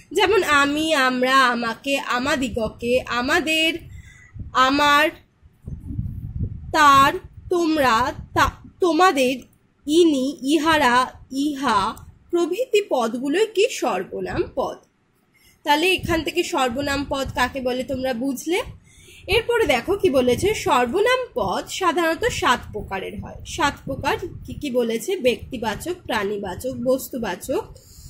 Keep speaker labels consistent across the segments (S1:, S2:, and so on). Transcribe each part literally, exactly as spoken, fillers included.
S1: যেমন আমি, আমরা, আমাকে, আমাদিগকে, আমাদের, আমার, তার, তোমরা, তোমাদের, ইনি, ইহারা, ইহা প্রভৃতি পদগুলোই কি সর্বনাম পদ। তাহলে এখান থেকে সর্বনাম পদ কাকে বলে তোমরা বুঝলে। এরপরে দেখো কি বলেছে, সর্বনাম পদ সাধারণত সাত প্রকারের হয়। সাত প্রকার কি কি বলেছে, ব্যক্তিবাচক, প্রাণীবাচক, বস্তুবাচক,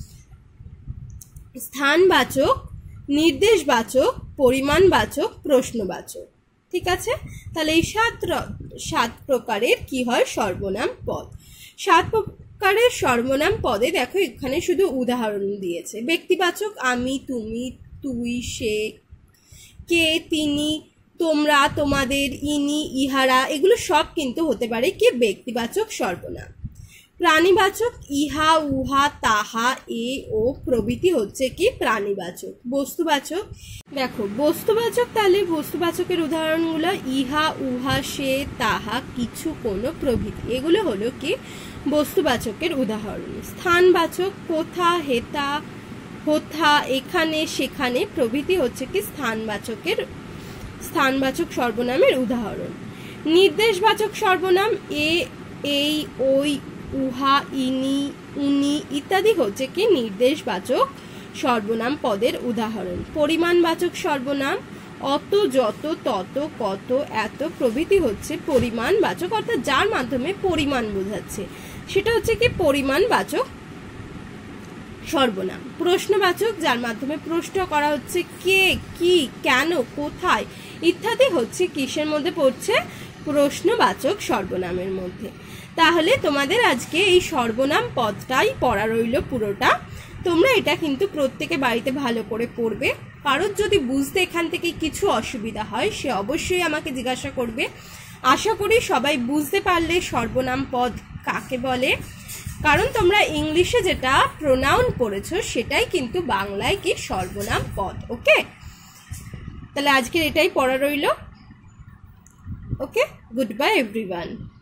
S1: স্থানবাচক, নির্দেশবাচক, পরিমাণবাচক, প্রশ্নবাচক। ঠিক আছে, তাহলে এই সাত সাত প্রকারের কি হয় সর্বনাম পদ। সাত প্রকারের সর্বনাম পদে দেখো এখানে শুধু উদাহরণ দিয়েছে। ব্যক্তিবাচক আমি, তুমি, তুই, সে, কে, তিনি, তোমরা, তোমাদের, ইনি, ইহারা এগুলো সব কিন্তু হতে পারে কি ব্যক্তিবাচক সর্বনাম। প্রাণীবাচক ইহা, উহা, তাহা, এ, ও প্রভৃতি হচ্ছে কি প্রাণীবাচক। বস্তুবাচক দেখো বস্তুবাচক, তাহলে বস্তুবাচকের উদাহরণগুলো ইহা, উহা, সে, তাহা, কিছু, কোনো প্রভৃতি এগুলো হলো কি বস্তুবাচকের উদাহরণ। স্থানবাচক কোথা, হেতা, হোথা, এখানে, সেখানে প্রভৃতি হচ্ছে কি স্থানবাচকের স্থানবাচক সর্বনামের উদাহরণ। নির্দেশবাচক সর্বনাম এ, এই, ওই, উহা, ইনি, উনি ইত্যাদি হচ্ছে কি নির্দেশবাচক সর্বনাম পদের উদাহরণ। পরিমাণবাচক সর্বনাম অত, যত, তত, কত, এত প্রভৃতি হচ্ছে পরিমাণবাচক, অর্থাৎ যার মাধ্যমে পরিমাণ বোঝাচ্ছে সেটা হচ্ছে কি পরিমাণবাচক সর্বনাম। প্রশ্নবাচক যার মাধ্যমে প্রশ্ন করা হচ্ছে কে, কি, কেন, কোথায় ইত্যাদি হচ্ছে কিসের মধ্যে পড়ছে প্রশ্নবাচক সর্বনামের মধ্যে। তাহলে তোমাদের আজকে এই সর্বনাম পদটাই পড়া রইল পুরোটা। তোমরা এটা কিন্তু প্রত্যেকে বাড়িতে ভালো করে পড়বে। কারোর যদি বুঝতে এখান থেকে কিছু অসুবিধা হয় সে অবশ্যই আমাকে জিজ্ঞাসা করবে। আশা করি সবাই বুঝতে পারলে সর্বনাম পদ কাকে বলে, কারণ তোমরা ইংলিশে যেটা প্রোনাউন পড়েছো সেটাই কিন্তু বাংলায় কি সর্বনাম পদ। ওকে, তাহলে আজকের এটাই পড়া রইল। Okay, good bye everyone.